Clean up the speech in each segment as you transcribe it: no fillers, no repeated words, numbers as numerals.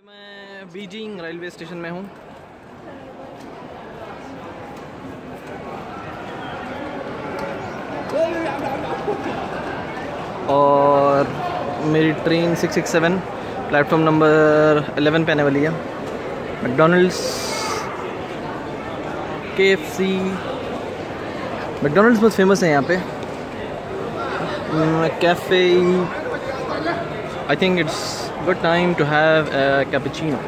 मैं Beijing railway station में हूँ। और मेरी ट्रेन 667 प्लेटफॉर्म नंबर 11 पे आने वाली है। मैकडॉनल्ड्स, KFC, मैकडॉनल्ड्स बहुत फेमस है यहाँ पे। Cafe, I think it's good time to have a cappuccino.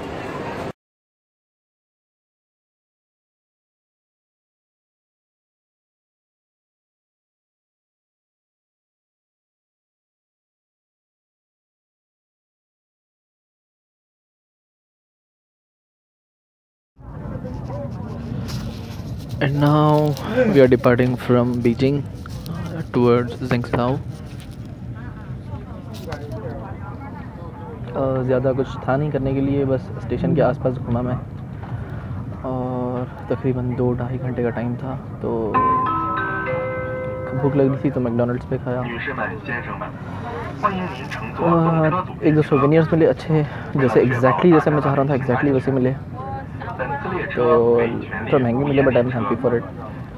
And now we are departing from Beijing towards Zhengzhou. ज़्यादा कुछ था नहीं करने के लिए, बस स्टेशन के आसपास घूमा मैं। और तकरीबन 2-2.5 घंटे का टाइम था, तो भूख लग रही थी तो मैकडॉनल्ड्स पे खाया। एक दो सोवेनियर्स मिले अच्छे, जैसे एग्जैक्टली जैसे मैं चाह रहा था एग्जैक्टली वैसे मिले। तो थोड़ा महंगे मिले, but I am happy for it.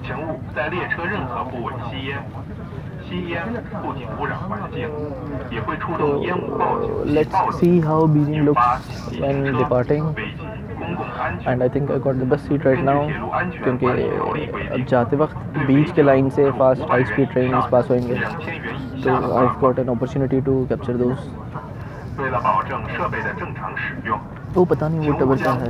Let's see how Beijing looks when departing. And I think I got the best seat right now, क्योंकि अब जाते वक्त बीच के लाइन से fast high speed train pass होंगे, तो I've got an opportunity to capture those. वो पता नहीं वो टबर क्या है।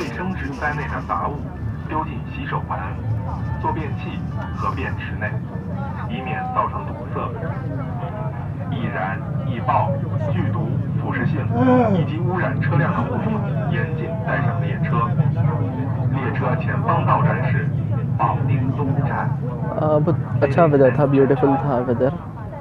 易燃、易爆、剧毒、腐蚀性以及污染车辆的物品严禁带上列车。列车前方到站是保定东站。बहुत अच्छा वेदर था, ब्यूटीफुल था वेदर।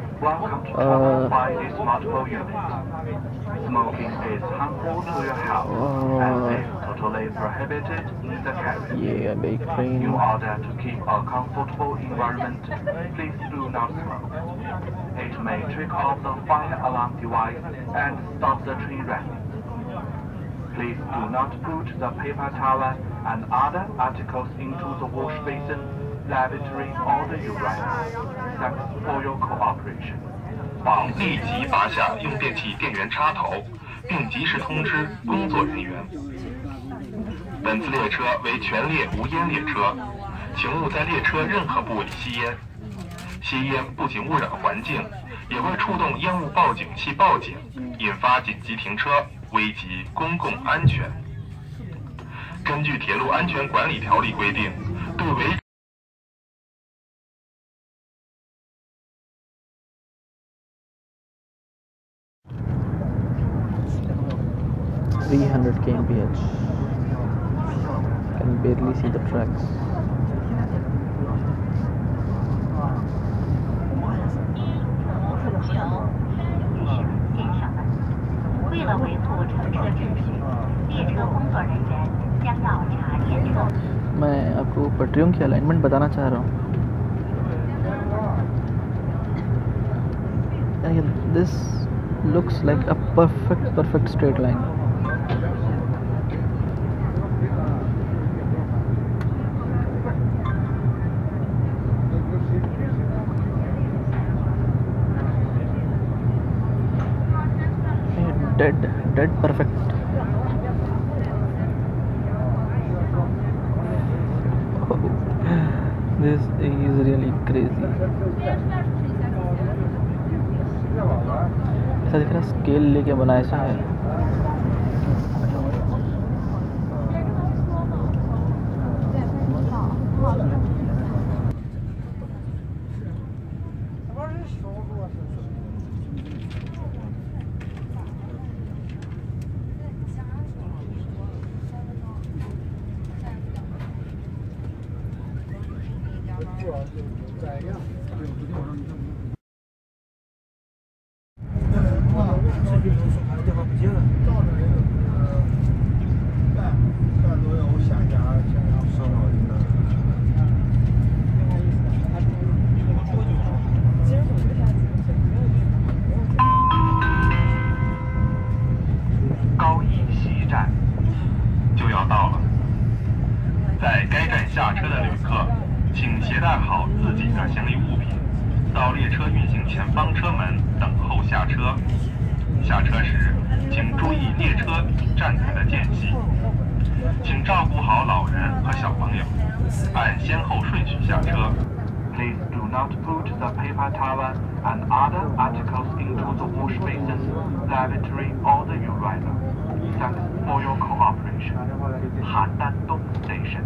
ये अभी train. In order to keep a comfortable environment, please do not smoke. It may trick off the fire alarm device and stop the train running. Please do not put the paper towel and other articles into the wash basin, lavatory, or the urine. Thanks for your cooperation. 请立即拔下用电器电源插头，并及时通知工作人员。本次列车为全列无烟列车，请勿在列车任何部位吸烟。吸烟不仅污染环境，也会触动烟雾报警器报警，引发紧急停车，危及公共安全。根据《铁路安全管理条例》规定，对违 300 kmph. Can barely see the tracks. मैं आपको पटरियों की alignment बताना चाह रहा हूँ। This looks like a perfect straight line. Dead perfect. Oh, this is really crazy. ऐसा दिख रहा है स्केल लेके बनाया सा है। 在该站下车的旅客，请携带好自己的行李物品，到列车运行前方车门等候下车。下车时，请注意列车与站台的间隙，请照顾好老人和小朋友，按先后顺序下车。 Please do not put the paper towel and other articles into the wash basin, lavatory, or the urina. Thanks for your cooperation. 邯郸东 Station.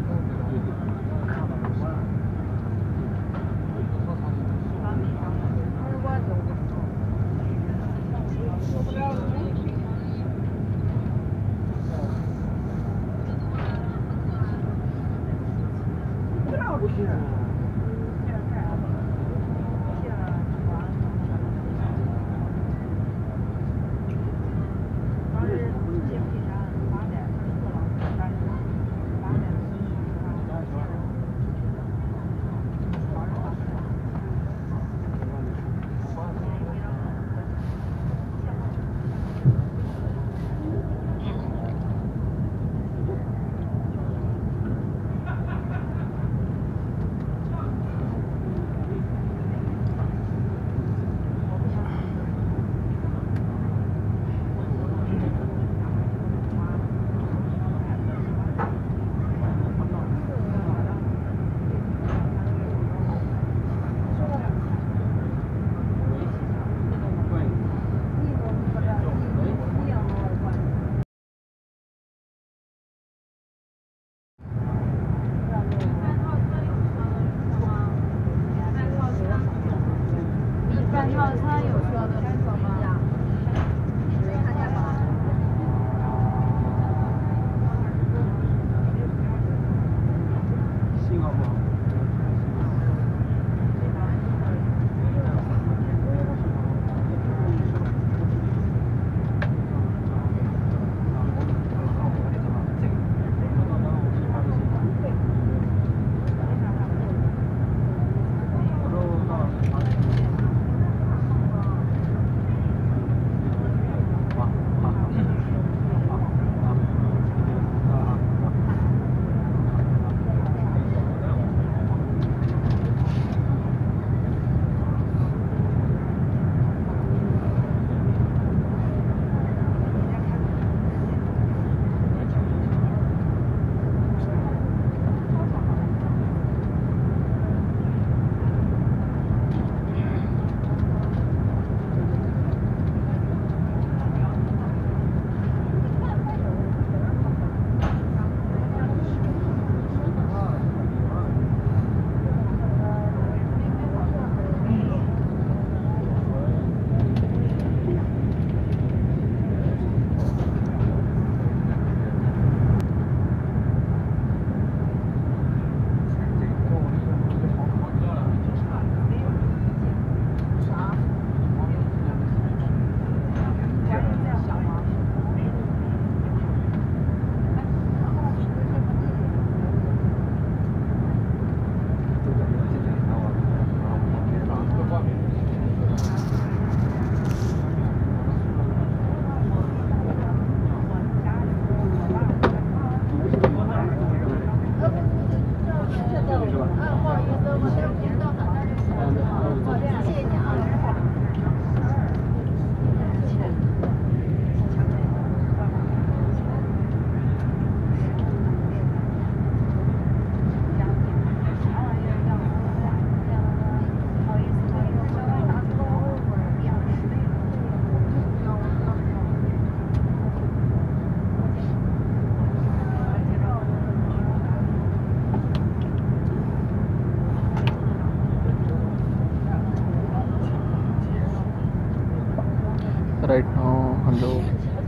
Right now हम लोग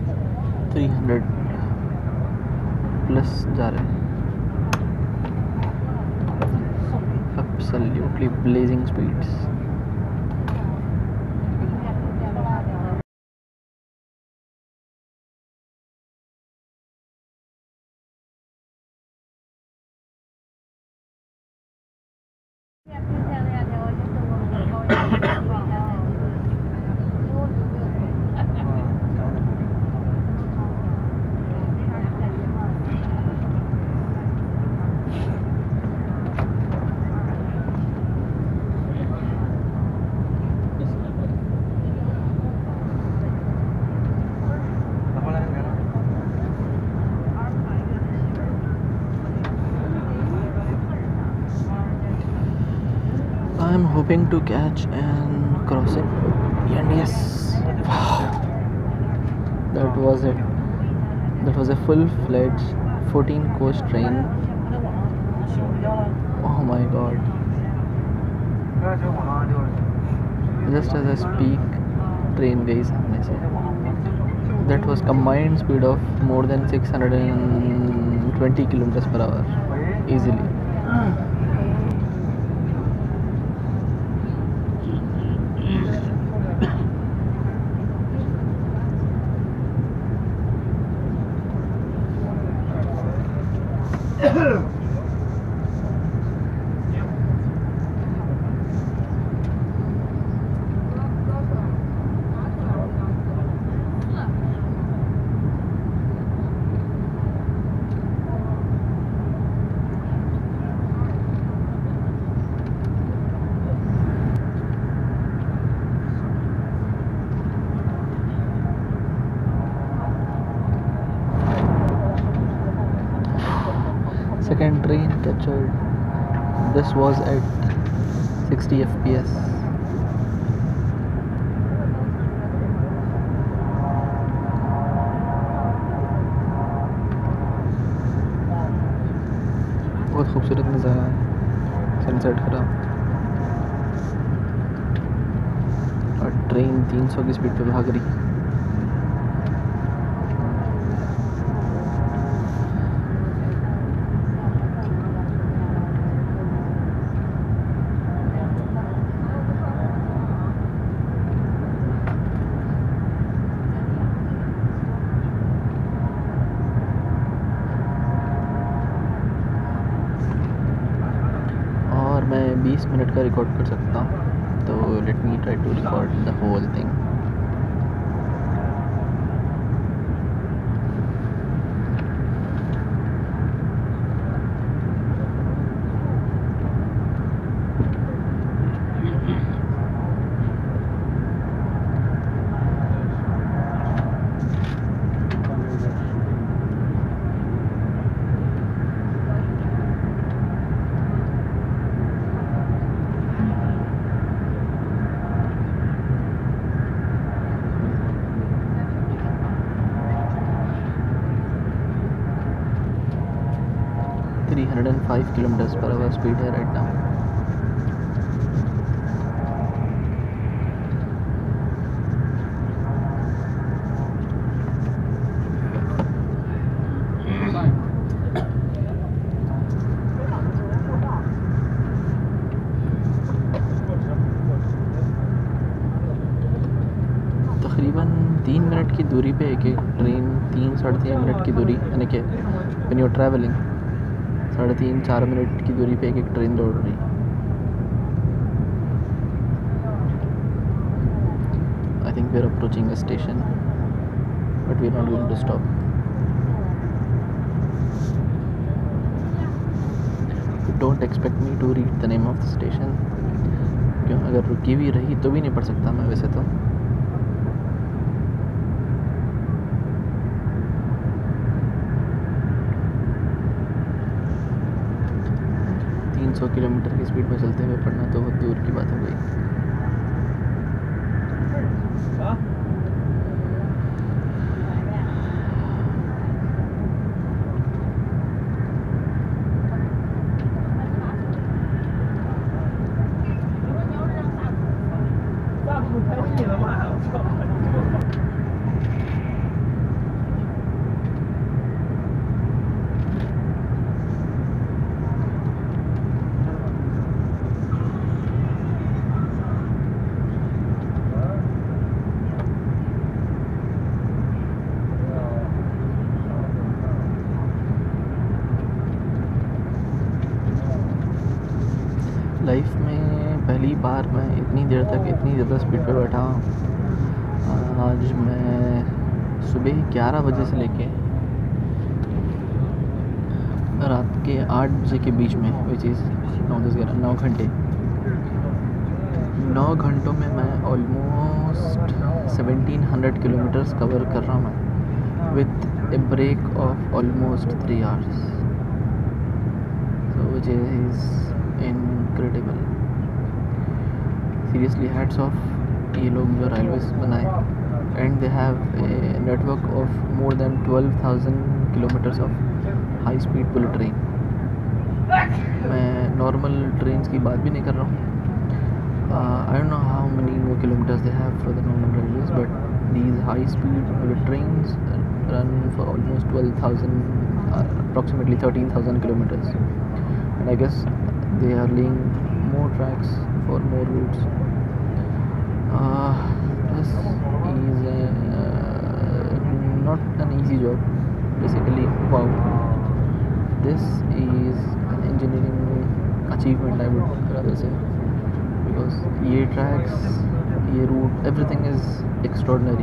300 प्लस जा रहे हैं. Absolutely blazing speeds. I'm hoping to catch and crossing. And yes, wow, that was it. That was a full-fledged 14-coach train. Oh my god. Just as I speak, train गई सामने से. That was combined speed of more than 620 kilometers per hour easily. Second train captured. This was at 60 fps. बहुत खूबसूरत नज़ारा है sunset का. और train 300 की स्पीड पे भाग रही है. मैं 20 मिनट का रिकॉर्ड कर सकता हूँ, तो let me try to record the whole thing. and 5 kilometers per hour speed है right now. तकरीबन 3 मिनट की दूरी पे एक ट्रेन 3-3.5 मिनट की दूरी यानी कि when you are travelling 3.5-4 minute की दूरी पे एक ट्रेन दौड़ रही. I think we are approaching a station but we are not going to stop. Don't expect me to read the name of the station. क्यों, अगर रुकी भी रही तो भी नहीं पढ़ सकता मैं वैसे तो. सौ किलोमीटर की स्पीड में चलते हुए पढ़ना तो बहुत दूर की बात हो गई. लाइफ में पहली बार मैं इतनी देर तक इतनी ज़्यादा स्पीड पे बैठा हूँ. आज मैं सुबह 11 बजे से लेके रात के 8 बजे के बीच में विच इज़ 9 घंटे 9 घंटों में मैं ऑलमोस्ट 1700 किलोमीटर्स कवर कर रहा हूँ with a break of almost 3 hours. So which is incredible. Seriously hats off, ये लोग जो रेलवेज बनाए, and they have a network of more than 12,000 kilometres of high speed bullet train. मैं normal train की बात भी नहीं कर रहा हूँ। I don't know how many more kilometres they have for the normal railways, but these high speed bullet trains run for almost 12,000, approximately 13,000 kilometers, and I guess they are laying more tracks for more routes. This is not an easy job basically. Wow, this is an engineering achievement, I would rather say, because ye tracks, ye route, everything is extraordinary.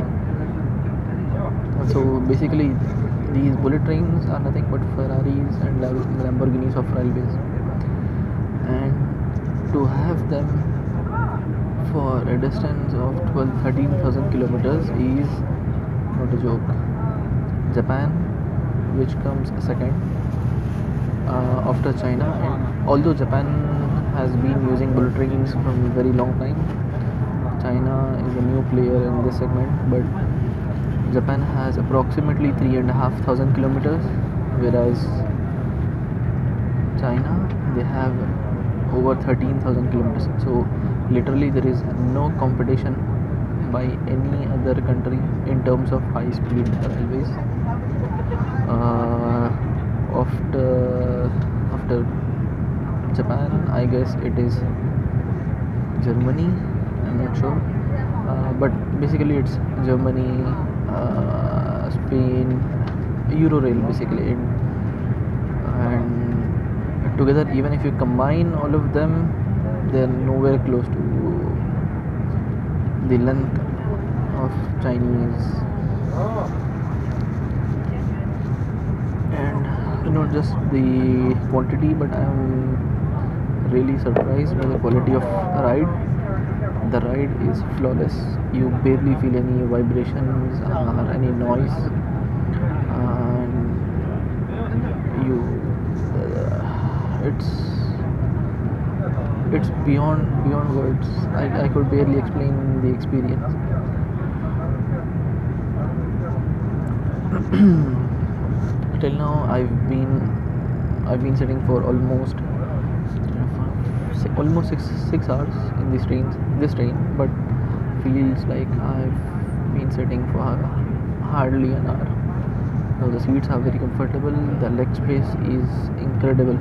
So basically these bullet trains are nothing but Ferraris and Lamborghinis of railways, and to have them for a distance of 13,000 kilometers is not a joke. Japan, which comes second after China, and although Japan has been using bullet trains from a very long time, China is a new player in this segment, but Japan has approximately 3,500 kilometers, whereas China, they have over 13,000 kilometers. So literally there is no competition by any other country in terms of high speed railways. After Japan, I guess it is Germany, I'm not sure, but basically it's Germany, Spain, Eurorail basically, and together, even if you combine all of them, they are nowhere close to the length of Chinese, and not just the quantity, but I am really surprised by the quality of ride. The ride is flawless. You barely feel any vibrations or any noise, and you it's beyond words. I could barely explain the experience. Till now I've been sitting for almost 6 hours in this train, but feels like I've been sitting for hardly an hour. Now the seats are very comfortable, the leg space is incredible,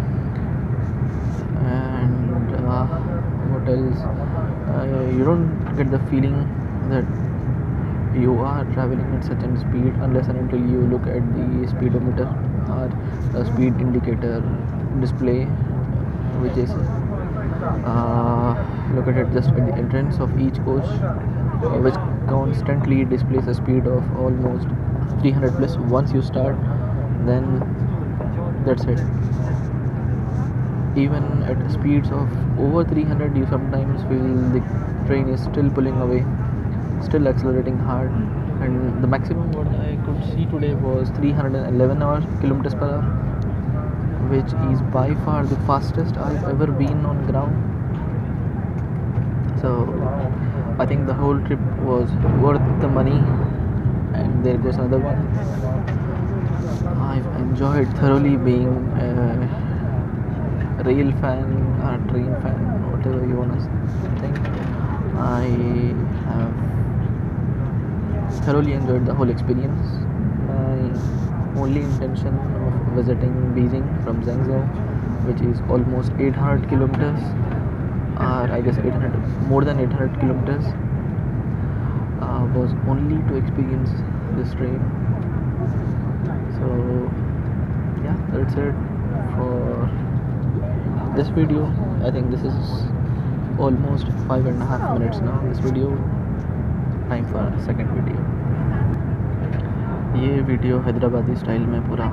and what else, you don't get the feeling that you are traveling at such a speed unless and until you look at the speedometer or the speed indicator display, which is located just at the entrance of each coach, which constantly displays a speed of almost 300 plus. Once you start, then that's it. Even at speeds of over 300, you sometimes feel the train is still pulling away, still accelerating hard, and the maximum what I could see today was 311 kilometers per hour, which is by far the fastest I've ever been on ground. So I think the whole trip was worth the money. And there goes another one. I've enjoyed thoroughly being a rail fan or a train fan, whatever you want to think. I have thoroughly enjoyed the whole experience. My only intention of visiting Beijing from Zhengzhou, which is almost 800 kilometers, or I guess more than 800 kilometers, was only to experience this train. So yeah, that's it for this video. I think this is almost 5.5 minutes now, this video. Time for second video. ये video Hyderabadi style में पूरा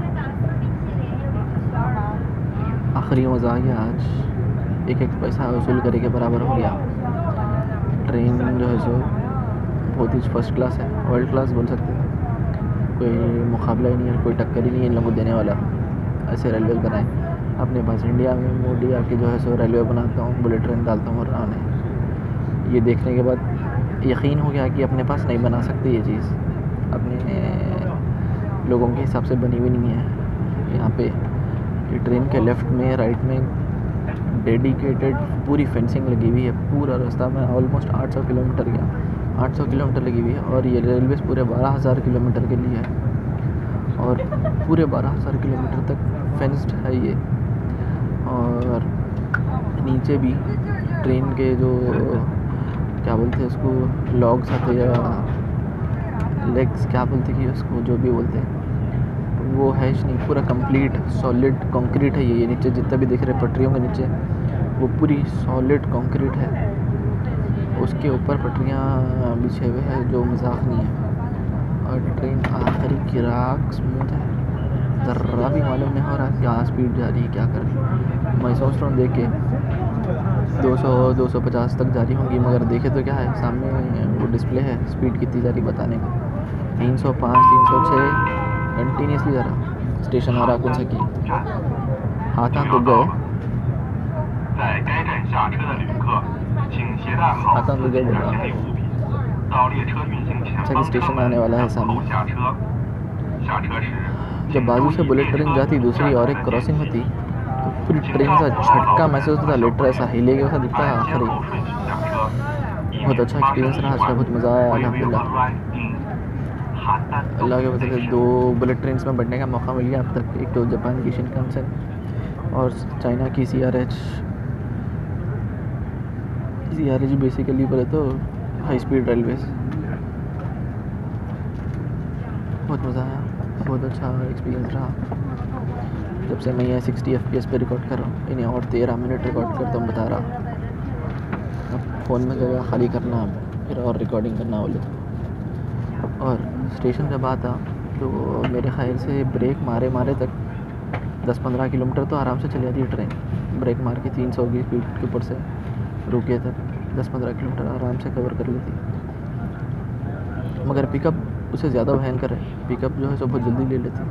आखिरी मज़ा आ गया आज, एक पैसा वसूल करे के बराबर हो गया। ट्रेन जो है सो बहुत ही फर्स्ट क्लास है, वर्ल्ड क्लास बोल सकते हैं, कोई मुकाबला ही नहीं है, कोई टक्कर ही नहीं है इन लोगों को देने वाला। ऐसे रेलवे बनाए अपने पास इंडिया में, मोदी आके जो है सो रेलवे बनाता हूँ, बुलेट ट्रेन डालता हूँ और आने। ये देखने के बाद यकीन हो गया कि अपने पास नहीं बना सकते ये चीज़, अपने लोगों के हिसाब से बनी हुई नहीं है। यहाँ पे ये ट्रेन के लेफ़्ट में राइट में डेडिकेटेड पूरी फेंसिंग लगी हुई है। पूरा रास्ता में ऑलमोस्ट 800 किलोमीटर गया, 800 किलोमीटर लगी हुई है। और ये रेलवे पूरे 12,000 किलोमीटर के लिए है और पूरे 12,000 किलोमीटर तक फेंस्ड है ये। और नीचे भी ट्रेन के जो क्या बोलते हैं उसको, लॉग्स आते या लेग्स क्या बोलते कि उसको, जो भी बोलते हैं, वो है नहीं। पूरा कंप्लीट सॉलिड कंक्रीट है ये नीचे जितना भी दिख रहे पटरियों के नीचे वो पूरी सॉलिड कंक्रीट है। उसके ऊपर पटरियाँ बिछे हुए हैं जो मजाक नहीं है। और ट्रेन आखिरी किराक स्मूथ है, ज़रा भी मालूम नहीं हो रहा क्या स्पीड जा रही है क्या कर रही है। मैं सोच रहा हूँ देख के 200-250 तक जा रही होंगी, मगर देखे तो क्या है सामने वो डिस्प्ले है स्पीड कितनी जा रही बताने को, 305 306 कंटिन्यूसली जा रहा। स्टेशन आ रहा कौन सा की हाथ तो गए अच्छा कि स्टेशन आने वाला है सामने। जब बाजू से बुलेट ट्रेन जाती दूसरी और एक क्रॉसिंग होती तो पूरी ट्रेन का झटका महसूस होता, लेटर ऐसा हिले के वैसा दिखता है आखिरी। बहुत अच्छा एक्सपीरियंस रहा आज का, बहुत मज़ा आया अल्हम्दुलिल्लाह। अल्लाह के वजह से 2 बुलेट ट्रेन में बैठने का मौका मिल गया अब तक। एक तो जापान की शिनकानसेन और चाइना की CRH बेसिकली बोले तो हाई स्पीड रेलवेज। बहुत मज़ा आया, बहुत अच्छा एक्सपीरियंस रहा। जब से मैं ये 60 FPS पे रिकॉर्ड कर रहा हूँ, इन्हें और 13 मिनट रिकॉर्ड करता हूँ बता रहा। अब फ़ोन में जगह खाली करना, फिर और रिकॉर्डिंग करना बोले तो। और स्टेशन जब आता तो मेरे ख्याल से ब्रेक मारे तक 10-15 किलोमीटर तो आराम से चली जाती है ट्रेन। ब्रेक मार के 300 की स्पीड के ऊपर से रुके तक 10-15 किलोमीटर आराम से कवर कर लेती। मगर पिकअप उससे ज़्यादा भयंकर है, पिकअप जो है सो बहुत जल्दी ले लेती।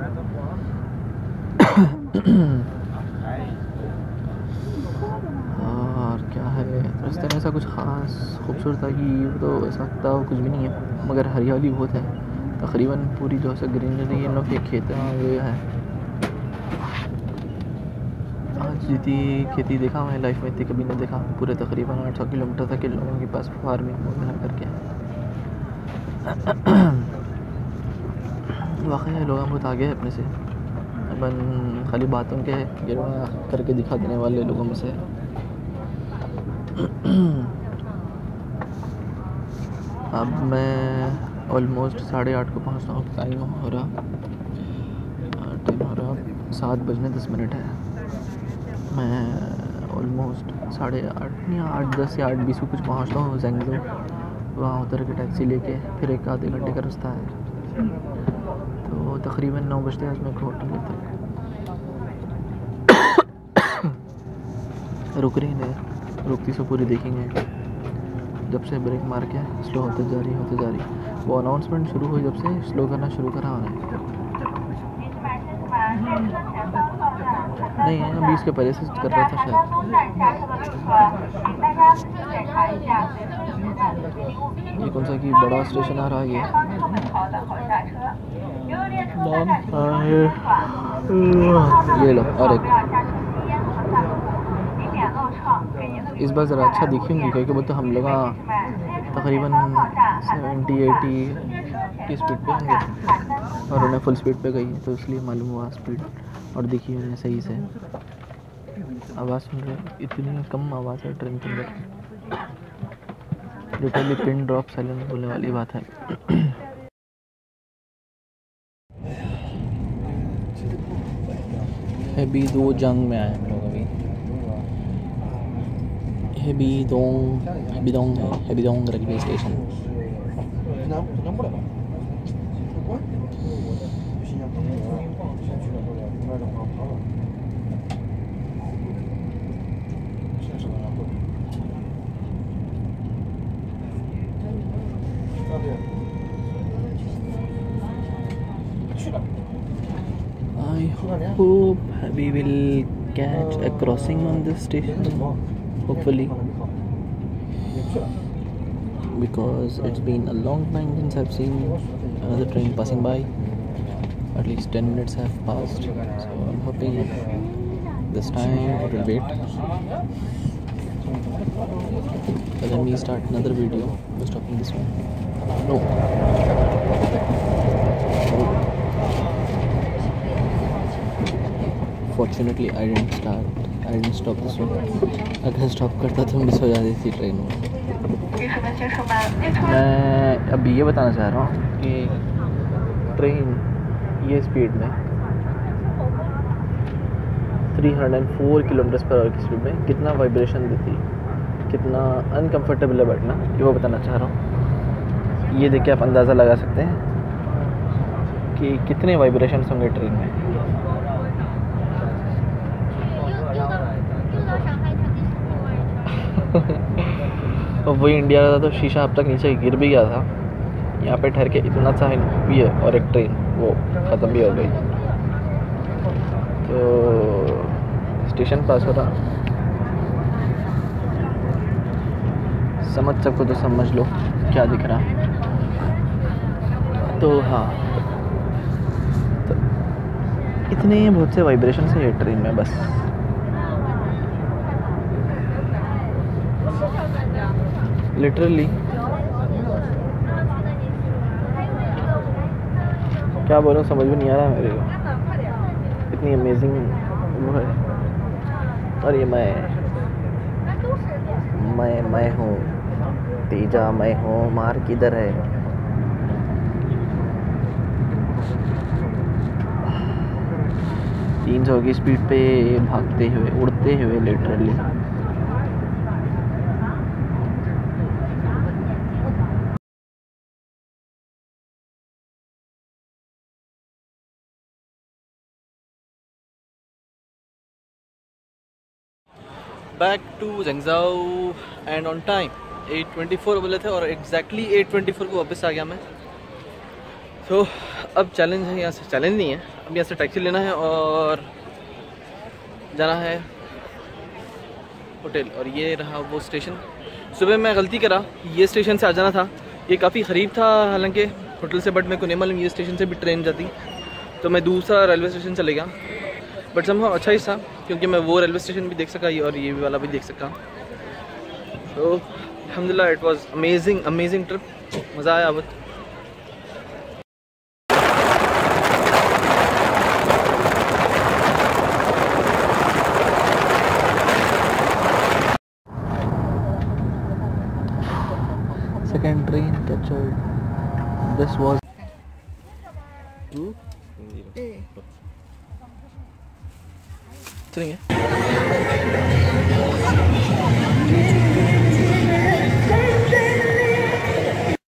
और क्या है रास्ते में ऐसा कुछ ख़ास खूबसूरत है कि तो ऐसा लगता कुछ भी नहीं है, मगर हरियाली बहुत है। तकरीबन पूरी जो है ग्रीनरी इन लोग के खेत ये है। आज जितनी खेती देखा मैं लाइफ में इतनी कभी नहीं देखा। पूरे तकरीबन 800 किलोमीटर तक के लोगों के पास फार्मिंग वगैरह करके वाकई लोग बहुत आगे है अपने से। अपन खाली बातों के गिरवा करके दिखा देने वाले लोगों में से। अब मैं ऑलमोस्ट 8:30 को पहुंचता हूँ। टाइम हो रहा 7:10 है। मैं ऑलमोस्ट 8:30 या 8:10 या 8:20 को कुछ पहुँचता हूँ ज़ेंगज़ू। वहाँ उतर के टैक्सी लेके फिर 1-आधे घंटे का रास्ता है, तो तकरीबन 9 बजते आज मैं होटल लेते रुक रही नहीं, रुकती से पूरी देखेंगे। जब से ब्रेक मार के स्लो होते जा रही। वो अनाउंसमेंट शुरू हुई जब से स्लो करना शुरू करा उन्हें। नहीं अभी इसके पहले से कर रहा था शायद। ये कौन सा कि बड़ा स्टेशन आ रहा है ये लो। और एक इस बार ज़रा अच्छा दिखेंगी क्योंकि वो तो हम लोग तकरीबन 70-80 की स्पीड पे होंगे और उन्हें फुल स्पीड पे गई तो इसलिए मालूम हुआ स्पीड और दिखी उन्हें सही से। आवाज़ सुन रहे, इतनी कम आवाज़ है ट्रेन के अंदर, लिटरली पिन ड्रॉप साइलेंस बोलने वाली बात है। हैबी दो जंग में आए हम लोग अभी। Hebidong railway station. I hope we will catch a crossing on this station, hopefully. because it's been a long time since I've seen another train passing by. At least 10 minutes have passed, so I'm hoping this time it will wait. But let me start another video by stopping this one. No. Fortunately I didn't stop this one. अगर stop करता तो miss हो जाती थी train में. मैं अभी ये बताना चाह रहा हूँ कि ट्रेन ये स्पीड में 304 किलोमीटर पर आवर की स्पीड में कितना वाइब्रेशन देती, कितना अनकंफर्टेबल है बैठना, ये वो बताना चाह रहा हूँ. ये देख के आप अंदाज़ा लगा सकते हैं कि कितने वाइब्रेशंस होंगे ट्रेन में. और वही इंडिया का था तो शीशा अब तक नीचे गिर भी गया था. यहाँ पे ठहर के इतना सा भी है और एक ट्रेन वो ख़त्म भी हो गई. तो स्टेशन पास हो रहा, समझ सको तो समझ लो क्या दिख रहा. तो हाँ, तो इतने बहुत से वाइब्रेशन है ये ट्रेन में. बस लिटरली क्या बोलूं समझ में नहीं आ रहा मेरे को. इतनी अमेजिंग वो है. और ये मैं हूँ तेजा, मैं हूँ मार किधर है. तीन 300 की स्पीड पे भागते हुए उड़ते हुए literally. Back to Zhengzhou and on time. 8:24 बोले थे और एग्जैक्टली 8:24 को वापस आ गया मैं. तो अब चैलेंज है, यहाँ से चैलेंज नहीं है, अब यहाँ से टैक्सी लेना है और जाना है होटल. और ये रहा वो स्टेशन. सुबह मैं गलती करा, ये स्टेशन से आ जाना था. ये काफ़ी क़रीब था हालांकि होटल से, बट मेरे को नहीं मालूम ये स्टेशन से भी ट्रेन जाती, तो मैं दूसरा रेलवे स्टेशन चले गया. बट समहाउ अच्छा ही था क्योंकि मैं वो रेलवे स्टेशन भी देख सका और ये वाला भी देख सका. तो अल्हम्दुलिल्लाह इट वाज अमेजिंग ट्रिप. मज़ा आया. अब second train captured. This was चलेंगे.